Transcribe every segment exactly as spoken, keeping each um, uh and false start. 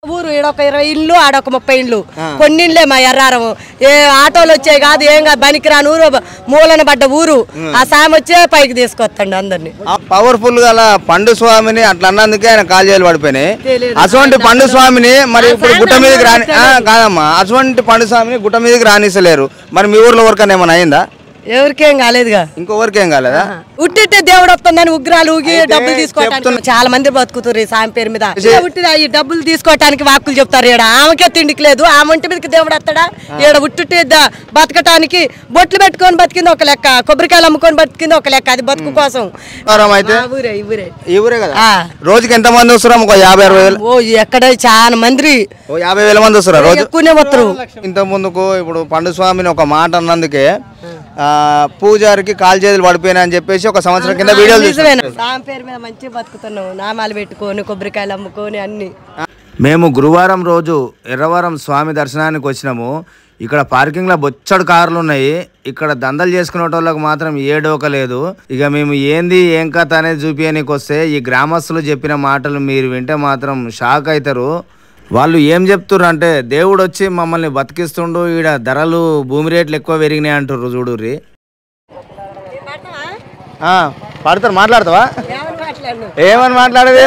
ఊరు ఈడొక ఇరవై ఇళ్ళు ఆడొక ముప్పై ఇళ్ళు కొన్ని ఇళ్ళే మా ఎర్రారం ఏ ఆటోలు వచ్చాయి కాదు ఏం కాదు బనికిరాని ఊరు మూలన పడ్డ ఊరు ఆ సాయం వచ్చే పైకి తీసుకొస్తాండి అందరినీ పవర్ఫుల్ గా పండు స్వామిని అట్లా అన్నందుకే ఆయన కాల్జేలు పడిపోయినాయి అటువంటి పండు స్వామిని మరి ఇప్పుడు గుట్ట మీదకి రాని కాదమ్మా అటువంటి పండు స్వామిని గుట్ట మీదకి రానిస్తలేరు మరి మీ ఊర్లో వరకు ఏమైనా అయిందా ఎవరికేం కాలేదుగా ఇంకొకరికేం కాలేదా ఉట్టిట్టే దేవుడు వస్తుందని ఉగ్రాలు ఊగి డబ్బులు తీసుకోవడానికి చాలా మంది బతుకుతారు ఈ సాయం పేరు మీద ఉట్టిదా ఈ డబ్బులు తీసుకోవటానికి వాక్కులు చెప్తారు ఈడ ఆమెకే తిండికి లేదు ఆమె ఒంటి మీదకి దేవుడు వస్తాడా ఈడ ఉట్టిట్టే బతకటానికి బొట్లు పెట్టుకొని బతికింది ఒక లెక్క కొబ్బరికాయలు అమ్ముకొని బతికింది ఒక లెక్క అది బతుకు కోసం ఊరే ఊరే ఈ ఊరే కదా రోజుకి ఎంత మంది వస్తారు ఒక యాభై అరవై వేలు ఓ ఎక్కడ చాలా మంది యాభై వేల మంది వస్తారు రోజు ఎక్కువనే వస్తారు ఇంత ముందుకు ఇప్పుడు పండు స్వామిని ఒక మాట అన్నందుకే పూజారికి కాలు చేతులు పడిపోయినా అని చెప్పేసి ఒక సంవత్సరం కింద వీడియోలు సాయం పేరు మీద మంచిగా బతుకుతున్నావు నామాలు పెట్టుకొని కొబ్బరికాయలు అమ్ముకొని అన్ని మేము గురువారం రోజు ఎర్రవరం స్వామి దర్శనానికి వచ్చినాము ఇక్కడ పార్కింగ్ లో బొచ్చడు కార్లు ఉన్నాయి ఇక్కడ దందలు చేసుకునే వాళ్ళకి మాత్రం ఏ డోక లేదు ఇక మేము ఏంది ఏం కథ అనేది చూపించడానికి వస్తే ఈ గ్రామస్తులు చెప్పిన మాటలు మీరు వింటే మాత్రం షాక్ అవుతారు వాళ్ళు ఏం చెప్తుర్రు అంటే దేవుడు వచ్చి మమ్మల్ని బతికిస్తుండు ఈడ ధరలు భూమి రేట్లు ఎక్కువ పెరిగినాయి అంటుర్రు చూడుర్రి పడతారు మాట్లాడతావా ఏమని మాట్లాడేది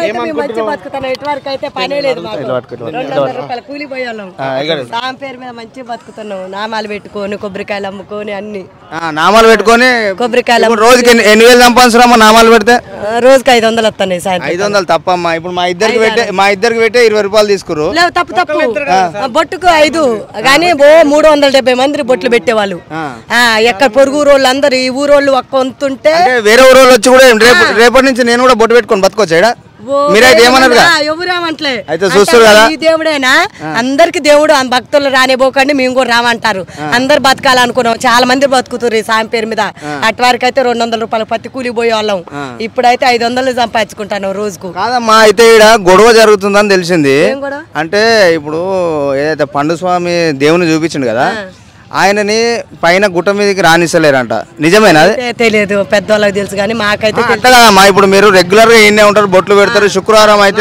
నామాలు పెట్టుకొని కొబ్బరికాయలు అమ్ముకొని అన్ని నామాలు పెట్టుకొని కొబ్బరికాయలు రోజుకి ఎన్ని వేలు సంపాదించడమ్మా నామాలు పెడితే రోజుకి ఐదు వందలు వస్తున్నాయి ఐదు వందలు తప్పమ్మా ఇప్పుడు మా ఇద్దరికి పెట్టే మా ఇద్దరికి పెట్టే ఇరవై రూపాయలు తీసుకురు తప్పు తప్పు బొట్టుకు ఐదు కానీ ఓ మూడు వందల డెబ్బై మంది బొట్లు పెట్టేవాళ్ళు ఎక్కడ పొరుగు ఊరోళ్ళు అందరు ఈ ఊరోళ్ళు ఒక్క వంతుంటే వేరే ఊరోళ్ళు వచ్చి కూడా రేపు రేపటి నుంచి నేను కూడా బొట్టు పెట్టుకొని బతుకోవచ్చా మీరైతే ఏమన్నారు ఎవరేమంటలే అయితే చూస్తారు కదా ఈ దేవుడైనా అందరికి దేవుడు భక్తులు రానిపోకండి మేము కూడా రామంటారు అందరు బతకాలనుకున్నాం చాలా మంది బతుకుతారు ఈ సాయం పేరు మీద అటు వరకు అయితే రెండు వందల రూపాయలు పత్తి కూలి పోయే వాళ్ళం ఇప్పుడైతే ఐదు వందలు సంపాదించుకుంటాను రోజుకు కాదమ్మా అయితే ఇక్కడ గొడవ జరుగుతుందని తెలిసింది అంటే ఇప్పుడు ఏదైతే పండు స్వామి దేవుని చూపించిండు కదా ఆయనని పైన గుట్ట మీదకి రానిస్తలేరంట నిజమేనా తెలియదు పెద్దవాళ్ళకి తెలుసు కానీ మాకైతే కదమ్మా ఇప్పుడు మీరు రెగ్యులర్ గా ఈయనే ఉంటారు బొట్లు పెడతారు శుక్రవారం అయితే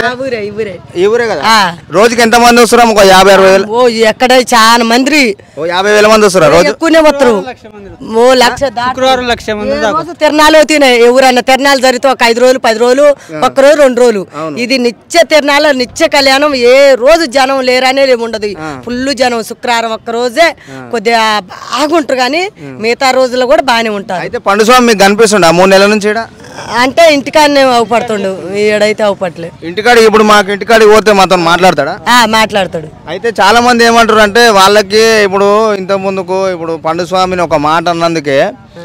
ఈ ఊరే కదా రోజుకి ఎంత మంది వస్తారు ఒక యాభై అరవై వేలు ఓ ఎక్కడ చాలా మంది యాభై వేల మంది వస్తారు రోజు ఎక్కువనే వస్తారు ఓ లక్ష శుక్రవారం లక్ష మంది తిరణాలు అవుతున్నాయి ఎవరన్నా తిరణాలు జరిగితే ఒక ఐదు రోజులు పది రోజులు ఒక్క రోజు రెండు రోజులు ఇది నిత్య తిరణాలు నిత్య కళ్యాణం ఏ రోజు జనం లేరనేది ఉండదు ఫుల్ జనం శుక్రవారం ఒక్క రోజే కొద్దిగా బాగుంటారు కానీ మిగతా రోజుల్లో కూడా బాగానే ఉంటారు అయితే పండు స్వామి మీకు కనిపిస్తుండ మూడు నెలల నుంచి అంటే ఇంటికాడనే అవుపడుతుండు ఈడైతే అవుపట్లే ఇంటికాడికి ఇప్పుడు మాకు ఇంటికాడికి పోతే మాతో మాట్లాడతాడా మాట్లాడతాడు అయితే చాలా మంది ఏమంటారు అంటే వాళ్ళకి ఇప్పుడు ఇంత ముందుకు ఇప్పుడు పండు స్వామిని ఒక మాట అన్నందుకే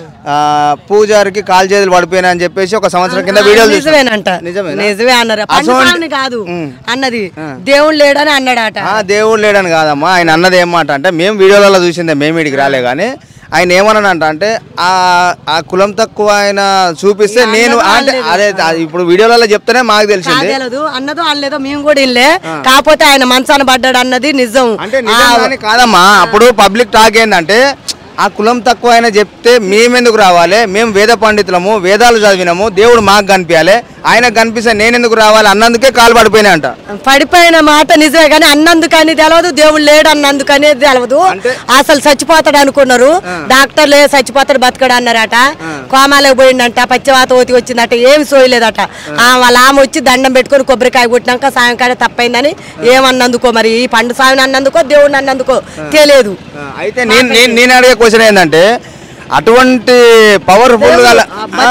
పూజారికి కాలు చేతులు పడిపోయినా అని చెప్పేసి ఒక సంవత్సరం కింద వీడియోలు నిజమేనంట నిజమే అన్నారు కాదు అన్నది దేవుడు లేడని అన్నాడట దేవుడు లేడని కాదమ్మా ఆయన అన్నది ఏమాట అంటే మేము వీడియోలలో చూసిందే మేము ఇడికి రాలే కానీ ఆయన ఏమన్నానంట అంటే ఆ ఆ కులం తక్కువ ఆయన చూపిస్తే నేను అంటే అదే ఇప్పుడు వీడియోలలో చెప్తేనే మాకు తెలిసింది అన్నదో అనలేదో మేము కూడా ఇల్లే కాకపోతే ఆయన మనసాన పడ్డాడు అన్నది నిజం అంటే కాదమ్మా అప్పుడు పబ్లిక్ టాక్ ఏంటంటే ఆ కులం తక్కువ అయినా చెప్తే మేమెందుకు రావాలి మేము వేద పండితులము వేదాలు చదివినాము దేవుడు మాకు కనిపించాలి ఆయనకు కనిపిస్తే నేనెందుకు రావాలి అన్నందుకే కాలు పడిపోయినా అంట పడిపోయిన మాట నిజమే కానీ అన్నందుకని తెలవదు దేవుడు లేడు అన్నందుకనే తెలవదు అసలు చచ్చిపోతాడు అనుకున్నారు డాక్టర్లే చచ్చిపోతాడు బతకడు అన్నారట కోమాలకు పోయిందంట పచ్చివాత ఓతి వచ్చిందట ఏమి సోయలేదట వాళ్ళ ఆమె వచ్చి దండం పెట్టుకొని కొబ్బరికాయ కొట్టినాక సాయంకాలం తప్పైందని ఏమన్నందుకో మరి ఈ పండు స్వామిని అన్నందుకో దేవుడిని అన్నందుకో తెలియదు అయితే నేను అడిగే క్వశ్చన్ ఏంటంటే అటువంటి పవర్ఫుల్ గల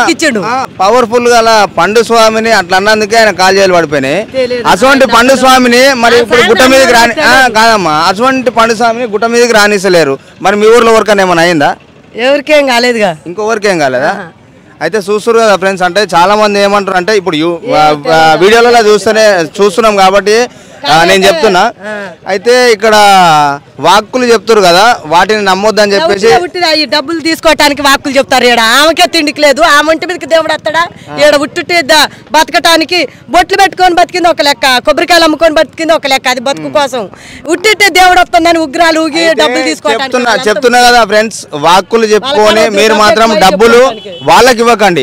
పవర్ఫుల్ గల పండు స్వామిని అట్లా అన్నందుకే ఆయన కాలు చేతులు పడిపోయినాయి అటువంటి పండు స్వామిని మరి ఇప్పుడు గుట్ట మీదకి రాని కాదమ్మా అటువంటి పండు స్వామిని గుట్ట మీదకి రానిస్తలేరు మరి మీ ఊర్లో వరకు ఏమైనా అయిందా ఎవరికేం కాలేదుగా ఇంకొకరికేం కాలేదా అయితే చూస్తారు కదా ఫ్రెండ్స్ అంటే చాలా మంది ఏమంటారు అంటే ఇప్పుడు వీడియోలలో చూస్తేనే చూస్తున్నాం కాబట్టి నేను చెప్తున్నా అయితే ఇక్కడ వాక్కులు చెప్తారు కదా వాటిని నమ్మొద్దని చెప్పేసి ఈ డబ్బులు తీసుకోవటానికి వాక్కులు చెప్తారు ఈడ ఆమెకే తిండికి లేదు ఆమె ఒంటి మీదకి దేవుడు వస్తాడా ఈడ ఉట్టిట్టే బతకటానికి బొట్లు పెట్టుకొని బతికింది ఒక లెక్క కొబ్బరికాయలు అమ్ముకొని బతికింది ఒక లెక్క అది బతుకు కోసం ఉట్టిట్టే దేవుడు వస్తుందని ఉగ్రాలు ఊగి డబ్బులు తీసుకోవటానికి చెప్తున్నా కదా ఫ్రెండ్స్ వాక్కులు చెప్పుకొని మీరు మాత్రం డబ్బులు వాళ్ళకి ఇవ్వకండి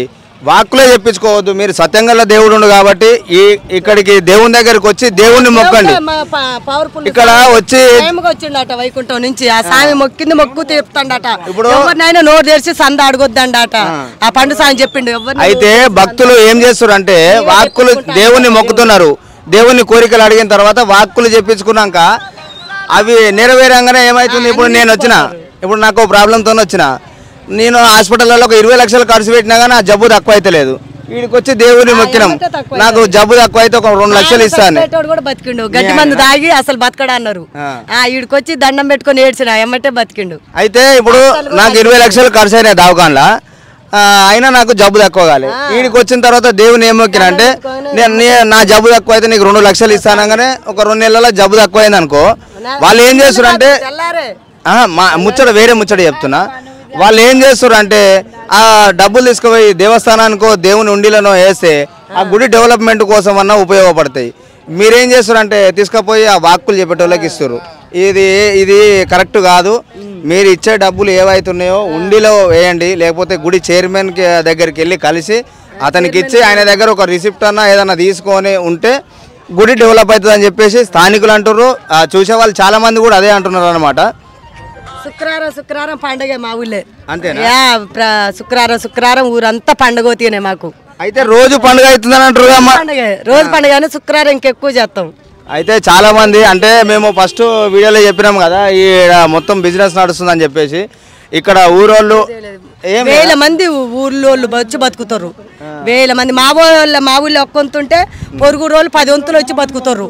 వాక్కులే చెప్పించుకోవద్దు. మీరు సత్యంగల దేవుడు ఉండు కాబట్టి ఈ ఇక్కడికి దేవుని దగ్గరికి వచ్చి దేవుణ్ణి మొక్కండి. ఇక్కడ వచ్చి వచ్చిండట వైకుంఠం నుంచి ఆ స్వామి మొక్కింది మొక్కు తీపుతాడట. ఇప్పుడు ఎవరినైనా నోరు తెరిచి సంద అడగొద్దండట. ఆ పండు స్వామి చెప్పిండు. ఎవరు అయితే భక్తులు ఏం చేస్తారు అంటే వాక్కులు దేవుణ్ణి మొక్కుతున్నారు. దేవుని కోరికలు అడిగిన తర్వాత వాక్కులు చెప్పించుకున్నాక అవి నెరవేరంగానే ఏమవుతుంది, ఇప్పుడు నేను వచ్చిన ఇప్పుడు నాకు ప్రాబ్లంతో వచ్చిన నేను హాస్పిటల్లో ఒక ఇరవై లక్షలు ఖర్చు పెట్టినా కానీ ఆ జబ్బు తక్కువ అయితే లేదు. వీడికి వచ్చి దేవుని మొక్కినాం, నాకు జబ్బు తక్కువ అయితే ఒక రెండు లక్షలు ఇస్తాను. బతికిండు గడ్డి మందు దాగి అసలు బతకడా అన్నారు. వీడికి వచ్చి దండం పెట్టుకుని ఏడ్చిన ఎమ్మటే బతికిండు. అయితే ఇప్పుడు నాకు ఇరవై లక్షలు ఖర్చు అయినాయి దవాఖానలా, అయినా నాకు జబ్బు తక్కువ కాలే. వీడికి వచ్చిన తర్వాత దేవుని ఏం మొక్కిన అంటే నేను నా జబ్బు తక్కువ అయితే నీకు రెండు లక్షలు ఇస్తానగానే ఒక రెండు నెలల జబ్బు తక్కువ అయింది అనుకో, వాళ్ళు ఏం చేస్తారు అంటే మా ముచ్చట వేరే ముచ్చట చెప్తున్నా, వాళ్ళు ఏం చేస్తారు అంటే ఆ డబ్బులు తీసుకుపోయి దేవస్థానానికో దేవుని ఉండిలనో వేస్తే ఆ గుడి డెవలప్మెంట్ కోసం అన్నా ఉపయోగపడతాయి. మీరేం చేస్తారంటే తీసుకుపోయి ఆ వాక్కులు చెప్పేటోళ్ళకి ఇస్తారు. ఇది ఇది కరెక్ట్ కాదు. మీరు ఇచ్చే డబ్బులు ఏవైతున్నాయో ఉండిలో వేయండి, లేకపోతే గుడి చైర్మన్ దగ్గరికి వెళ్ళి కలిసి అతనికి ఇచ్చి ఆయన దగ్గర ఒక రిసిప్ట్ అన్నా ఏదన్నా తీసుకొని ఉంటే గుడి డెవలప్ అవుతుంది అని చెప్పేసి స్థానికులు అంటారు. చూసే వాళ్ళు చాలా మంది కూడా అదే అంటున్నారు అనమాట. శుక్రవారం శుక్రవారం పండుగ మా ఊళ్ళే అంతేనా? శుక్రవారం శుక్రవారం ఊరంతా పండుగ అవుతాయి మాకు. అయితే రోజు పండుగ అవుతుందని అంటారు పండుగ రోజు పండుగ శుక్రవారం ఇంకెక్కువ చేస్తాం. అయితే చాలా మంది అంటే మేము ఫస్ట్ వీడియోలో చెప్పినాం కదా ఈ మొత్తం బిజినెస్ నడుస్తుందని చెప్పేసి ఇక్కడ ఊరోళ్ళు వేల మంది ఊర్లోళ్ళు వచ్చి బతుకుతారు. వేల మంది మా ఊళ్ళో మా ఊళ్ళో ఒక్కొంతుంటే పొరుగు రోజులు పది వంతులు వచ్చి బతుకుతారు.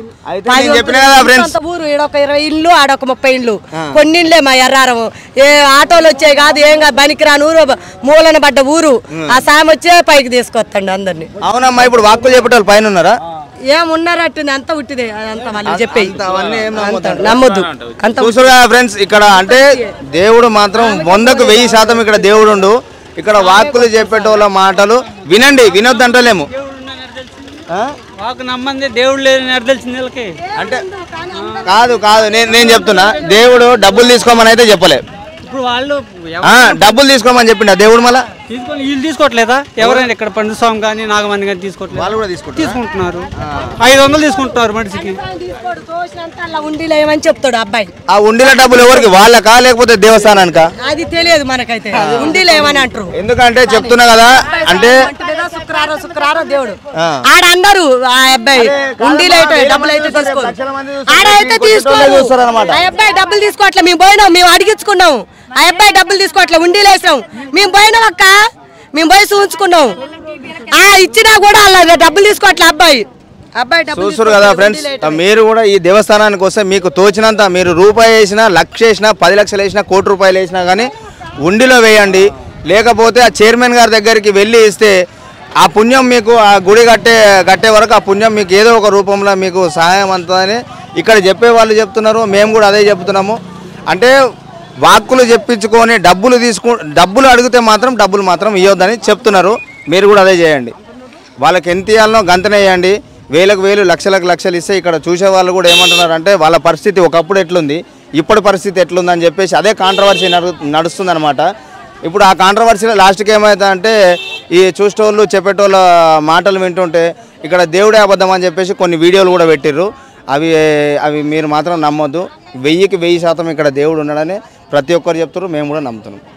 ఊరు ఈడొక ఇరవై ఇళ్ళు ఆడొక ముప్పై ఇళ్ళు కొన్ని ఇళ్ళే మా ఎర్రారం. ఏ ఆటోలు వచ్చాయి కాదు ఏం కాదు, బనికి రాని ఊరు మూలన పడ్డ ఊరు. ఆ సాయం వచ్చే పైకి తీసుకొస్తాండి అందరినీ. అవునమ్మా, ఇప్పుడు వాక్కులు చెప్పేటోళ్ళు పైన ఉన్నారా? ఏమున్నారట్టుంది అంత ఉట్టిదే అంత మళ్ళీ చెప్పి నమ్మొద్దు. అంత చూసారుగా ఫ్రెండ్స్, ఇక్కడ అంటే దేవుడు మాత్రం వందకు వెయ్యి శాతం ఇక్కడ దేవుడు. ఇక్కడ వాక్కులు చెప్పేటోళ్ళ మాటలు వినండి, వినొద్దు అంటలేము. దేవుడు అంటే కాదు కాదు నేను నేను చెప్తున్నా, దేవుడు డబ్బులు తీసుకోమని అయితే చెప్పలే. ఇప్పుడు వాళ్ళు డబ్బులు తీసుకోమని చెప్పిండ దేవుడు మళ్ళీ తీసుకొని వీళ్ళు తీసుకోవట్లేదా? ఎవరైనా ఇక్కడ పండు స్వామి కానీ నాగమణి కానీ తీసుకోవట్లేదు, వాళ్ళు కూడా తీసుకుంటున్నారు. ఐదు వందలు తీసుకుంటున్నారు మనిషికి. ఉండిలో ఏమని చెప్తాడు అబ్బాయి. ఆ ఉండిల డబ్బులు ఎవరికి, వాళ్ళకా లేకపోతే దేవస్థానానికా అది తెలియదు మనకైతే. ఉండిలో ఏమని అంటారు, ఎందుకంటే చెప్తున్నా కదా అంటే శుక్రవారం శుక్రవారం దేవుడు ఆడ అందరు ఆ అబ్బాయి ఉండిలో డబ్బులు అయితే తీసుకోరు. ఆడైతే తీసుకోరు. ఆ అబ్బాయి డబ్బులు తీసుకోవట్లే. మేము పోయినాం, మేము అడిగించుకున్నాం. ఆ అబ్బాయి డబ్బులు తీసుకోవట్లే, ఉండిలో వేసినాం. మేము పోయినాం అక్క, మేము పోయి చూసుకున్నాం. ఆ ఇచ్చినా కూడా అలా డబ్బులు తీసుకోవట్లే అబ్బాయి. చూస్తారు కదా ఫ్రెండ్స్, మీరు కూడా ఈ దేవస్థానానికి వస్తే మీకు తోచినంత మీరు రూపాయి వేసినా, లక్ష వేసినా, పది లక్షలు వేసినా, కోటి రూపాయలు వేసినా కానీ ఉండిలో వేయండి. లేకపోతే ఆ చైర్మన్ గారి దగ్గరికి వెళ్ళి ఇస్తే ఆ పుణ్యం మీకు ఆ గుడి కట్టే కట్టే వరకు ఆ పుణ్యం మీకు ఏదో ఒక రూపంలో మీకు సహాయం అవుతుందని ఇక్కడ చెప్పే వాళ్ళు చెప్తున్నారు. మేము కూడా అదే చెప్తున్నాము. అంటే వాక్కులు చెప్పించుకొని డబ్బులు తీసుకు డబ్బులు అడిగితే మాత్రం డబ్బులు మాత్రం ఇవ్వద్దని చెప్తున్నారు. మీరు కూడా అదే చేయండి. వాళ్ళకి ఎంత ఇవ్వాలనో గంతనే వేయండి. వేలకు వేలు లక్షలకు లక్షలు ఇస్తే ఇక్కడ చూసే వాళ్ళు కూడా ఏమంటున్నారు అంటే వాళ్ళ పరిస్థితి ఒకప్పుడు ఎట్లుంది, ఇప్పటి పరిస్థితి ఎట్లుందని చెప్పేసి అదే కాంట్రవర్సీ నడు నడుస్తుంది అనమాట. ఇప్పుడు ఆ కాంట్రవర్సీలో లాస్ట్కి ఏమవుతుందంటే ఈ చూసేటోళ్ళు చెప్పేటోళ్ళ మాటలు వింటుంటే ఇక్కడ దేవుడే అబద్ధం అని చెప్పేసి కొన్ని వీడియోలు కూడా పెట్టిర్రు. అవి అవి మీరు మాత్రం నమ్మొద్దు. వెయ్యికి వెయ్యి శాతం ఇక్కడ దేవుడు ఉన్నాడని ప్రతి ఒక్కరు చెప్తారు, మేము కూడా నమ్ముతున్నాం.